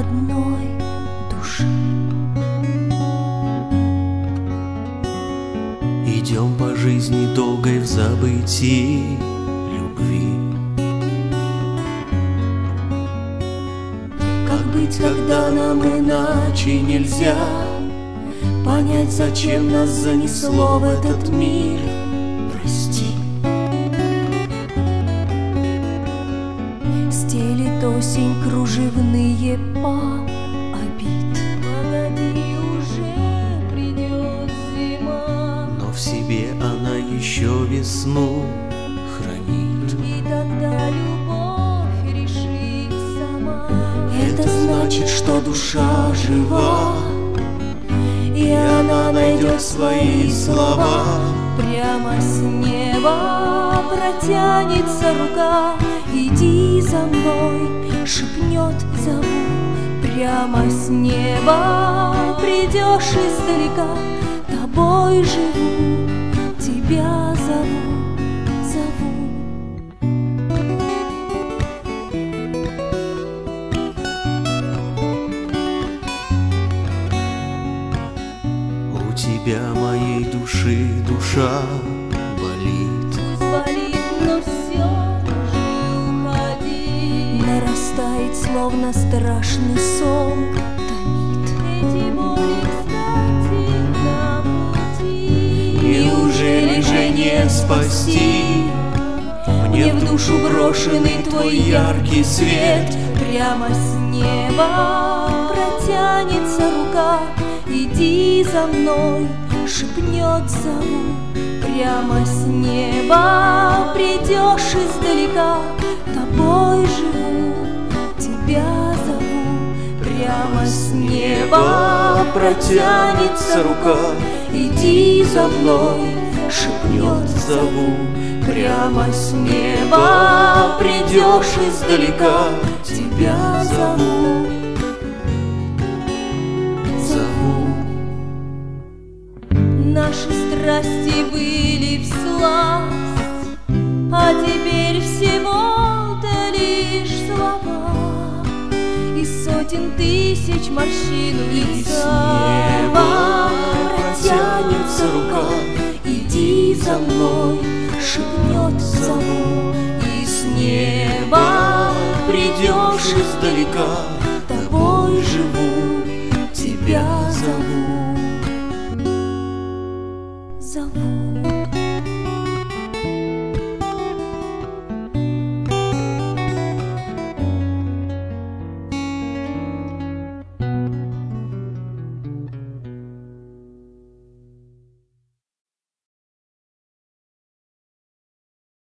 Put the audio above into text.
одной души. Идем по жизни долгой в забытии любви. Как быть, когда нам иначе нельзя понять, зачем нас занесло в этот мир? Прости. Стелит осень кружевные по обид. Погоди, уже придет зима, Но в себе она еще весну хранит. и тогда любовь решит сама. Это значит, что душа жива, и она найдет свои слова. Прямо с неба протянется рука. Иди за мной, шепнет, зову. Прямо с неба придешь издалека. Тобой живу, тебя зову, зову. У тебя моей души душа болит. Пусть болит, но все же уходи. Нарастает, словно страшный сон, томит. Эти боли, кстати, на пути. Неужели же не спасти мне в душу брошенный твой яркий свет? Прямо с неба протянется рука. Иди за мной, шепнет, зову. Прямо с неба придешь издалека. Тобой живу, тебя зову. Прямо с неба протянется рука. Иди за мной, шепнет, зову. Прямо с неба придешь издалека. Тебя зову, зову. Наши страсти были всласть, а теперь всего-то лишь слова и сотен тысяч морщин у И с лица. неба протянется рука. Иди за мной, шепнет, зову. И с неба придешь издалека.